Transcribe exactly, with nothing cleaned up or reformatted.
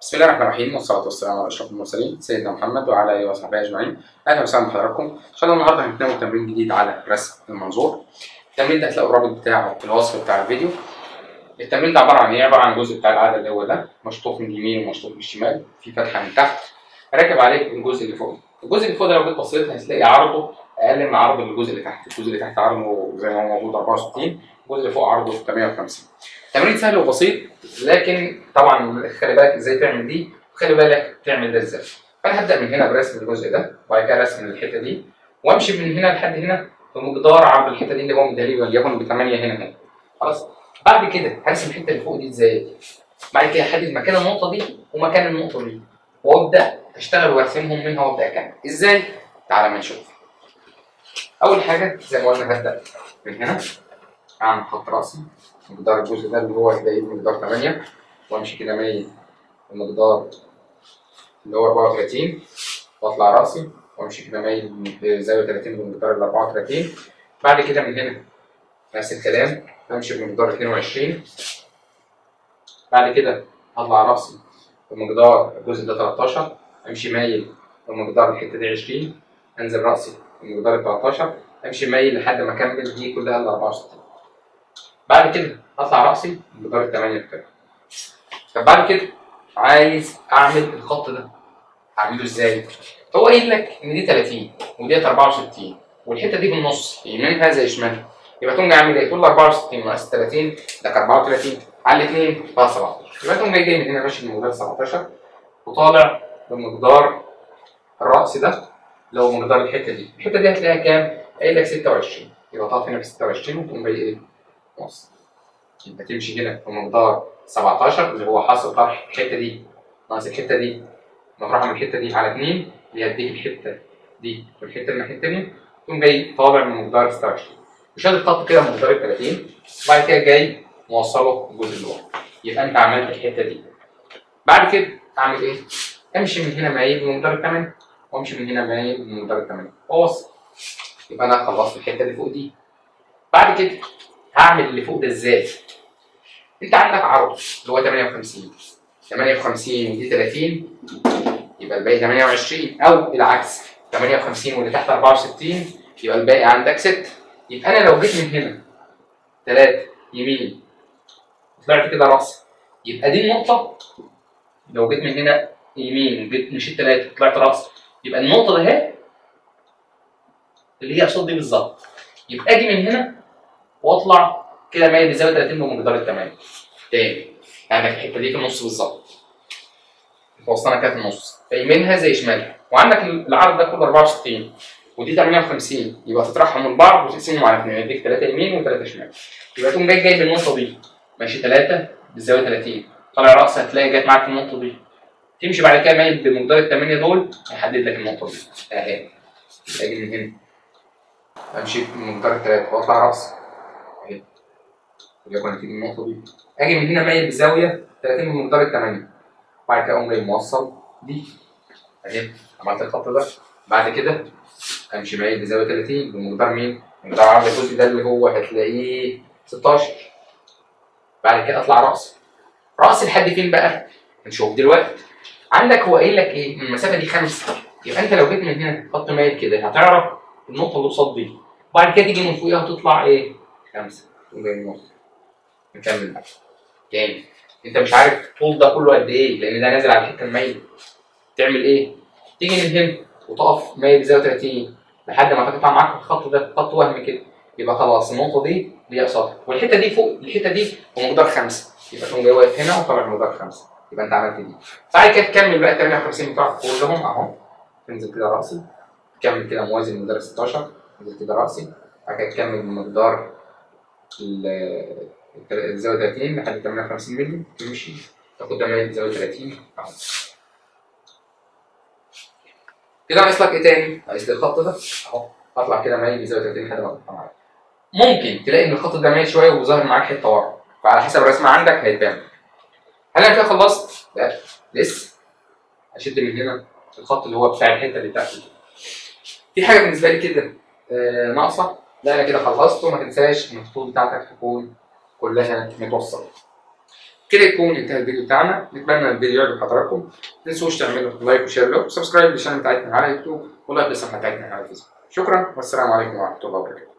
بسم الله الرحمن الرحيم والصلاة والسلام على أشرف المرسلين سيدنا محمد وعلى آله وصحبه أجمعين. أهلا وسهلا بحضراتكم. إن شاء الله النهارده هنتناول تمرين جديد على رسم المنظور. التمرين ده هتلاقوا الرابط بتاعه في الوصف بتاع الفيديو. التمرين ده عبارة عن إيه؟ عبارة عن الجزء بتاع القاعدة اللي هو ده مشطوف من اليمين ومشطوف من الشمال، في فتحة من تحت راكب عليه الجزء اللي فوق. الجزء اللي فوق ده لو جيت بصيت هتلاقي عرضه أقل من عرض الجزء اللي تحت، الجزء اللي تحت عرضه زي ما هو موجود أربعة وستين، الجزء اللي فوق عرضه ثمانية وخمسين. تمرين سهل وبسيط، لكن طبعا خلي بالك ازاي تعمل دي، وخلي بالك تعمل ده ازاي. فانا هبدا من هنا برسم الجزء ده، وبعد كده رسم الحته دي، وامشي من هنا لحد هنا بمقدار عرض الحته دي اللي هو مداري وليكن ب ثمانية هنا هنا. خلاص؟ بعد كده هرسم الحته اللي فوق دي ازاي؟ بعد كده احدد مكان النقطه دي ومكان النقطه دي، وابدا اشتغل وارسمهم منها وابدا اكمل. ازاي؟ تعالى ما نشوف. اول حاجه زي ما قلنا هبدا من هنا، اعمل خط راسي مقدار الجزء ده اللي هو هتلاقيه بمقدار ثمانية، وامشي كده مايل المقدار اللي هو أربعة وثلاثين، واطلع راسي وامشي كده مايل بزاويه ثلاثين بمقدار ال أربعة وثلاثين. بعد كده من هنا نفس الكلام امشي بمقدار اثنين وعشرين. بعد كده هطلع راسي بمقدار الجزء ده ثلاثة عشر، امشي مايل بمقدار الحته دي عشرين، انزل راسي بمقدار ال ثلاثة عشر، امشي مايل لحد ما اكمل دي كلها ال أربعة وستين. بعد كده هطلع راسي بمقدار الثمانية بتاعي. طب بعد كده عايز اعمل الخط ده، هعمله ازاي؟ هو قايل لك ان دي ثلاثين وديت أربعة وستين والحته دي بالنص يمينها زي شمالها، يبقى تقوم جاي عامل ايه؟ تقول له أربعة وستين ناقص ثلاثين ده أربعة وثلاثين على الاثنين بقى سبعتاشر، يبقى تقوم جاي جاي من هنا ماشي بمقدار سبعتاشر وطالع بمقدار الراس ده اللي هو مقدار الحته دي، الحته دي هتلاقيها كام؟ قايل لك ستة وعشرين، يبقى طالع هنا ب ستة وعشرين وتقوم جاي ايه؟ نص. يبقى تمشي هنا بمقدار سبعتاشر اللي هو حاصل طرح الحته دي ناقص الحته دي مطرحها من الحته دي على اثنين اللي هتديك الحته دي والحته اللي ناحيه الثانيه، تقوم جاي طالع من مقدار ستة وعشرين وشاد الخط كده من مقدار ال ثلاثين، وبعد كده جاي موصله الجزء اللي ورا. يبقى انت عملت الحته دي. بعد كده اعمل ايه؟ امشي من هنا مايل بمقدار الثمانية، وامشي من هنا مايل بمقدار الثمانية واوصل. يبقى انا خلصت الحته اللي فوق دي. بعد كده هعمل اللي فوق ده ازاي؟ انت عندك عرض اللي هو ثمانية وخمسين، ثمانية وخمسين ودي ثلاثين يبقى الباقي ثمانية وعشرين، او العكس ثمانية وخمسين واللي تحت أربعة وستين يبقى الباقي عندك ستة. يبقى انا لو جيت من هنا ثلاثة يمين طلعت كده راسي، يبقى دي النقطة. لو جيت من هنا يمين وجيت مشيت ثلاثة طلعت راسي، يبقى النقطة ده اهي اللي هي قصاد دي بالظبط. يبقى اجي من هنا واطلع كده مايل بزاوية ثلاثين بمقدار الثمانية. تاني عندك الحتة دي في النص بالظبط، وصلنا كده في النص، فيمينها زي شمالها، وعندك العرض ده كله أربعة وستين ودي ثمانية وخمسين، يبقى تطرحهم من بعض وتقسمهم على اثنين يديك ثلاثة يمين وثلاثة شمال. يبقى تقوم جاي جايب النقطة دي ماشي ثلاثة بالزاوية ثلاثين، طالع رأس هتلاقي جت معاك النقطة دي، تمشي بعد كده مايل بمقدار الثمانية دول هيحدد لك النقطة دي اهي. اجي من هنا امشي بمقدار الثلاثة واطلع رأس اهي، وليكن هتيجي النقطة دي، اجي من هنا مايل بزاوية ثلاثين بمقدار الثمانية، بعد كده اقوم جاي موصل دي اهي، عملت الخط ده. بعد كده امشي مايل بزاويه ثلاثين بمقدار مين؟ بمقدار عرض الجزء ده اللي هو هتلاقيه ستاشر. بعد كده اطلع راسي، راسي لحد فين بقى؟ نشوف دلوقتي. عندك هو قايل لك ايه؟ المسافه دي خمسة، يبقى انت لو جيت من هنا خط مايل كده هتعرف النقطه اللي قصاد دي، وبعد كده تيجي من فوقيها وتطلع ايه؟ خمسة. تقوم جاي النقطه. نكمل بقى. تاني انت مش عارف الطول ده كله قد ايه لان ده نازل على الحته المايله. تعمل ايه؟ تيجي من هنا وتقف مايل بزاويه ثلاثين لحد ما تقطع معاك الخط ده خط وهم كده، يبقى خلاص النقطه دي دي قصادها، والحته دي فوق الحته دي بمقدار خمسة، يبقى تقوم جاي واقف هنا وطالع بمقدار خمسة، يبقى انت عملت دي. بعد كده تكمل بقى ثمانية وخمسين بتوعك كلهم اهو، تنزل كده راسي، تكمل كده موازي بمقدار ستاشر، تنزل كده راسي، بعد كده تكمل بمقدار الزاويه ثلاثين لحد ثمانية وخمسين مللي، تمشي تاخد ده مايل بزاويه ثلاثين اهو. كده ناقص لك ايه تاني؟ ناقص لي الخط ده اهو، اطلع كده مايل بزاويه ثلاثين لحد ما تطلع معاك. ممكن تلاقي ان الخط ده مايل شويه وظاهر معاك حته ورا، فعلى حسب الرسمه عندك هيتبان. هل انا كده خلصت؟ لا لسه. اشد من هنا الخط اللي هو بتاع الحته اللي تحت دي. في حاجه بالنسبه لي كده آه ناقصه؟ لا انا كده خلصت. وما تنساش ان الخطوط بتاعتك تكون كلها متوصله. كده يكون انتهى الفيديو بتاعنا. نتمنى الفيديو يعجب حضراتكم. ما تنسوش تعملوا لايك وشير له وسبسكرايب للشانل بتاعتنا على يوتيوب ولايك للصفحه بتاعتنا على الفيسبوك. شكرا والسلام عليكم ورحمه الله وبركاته.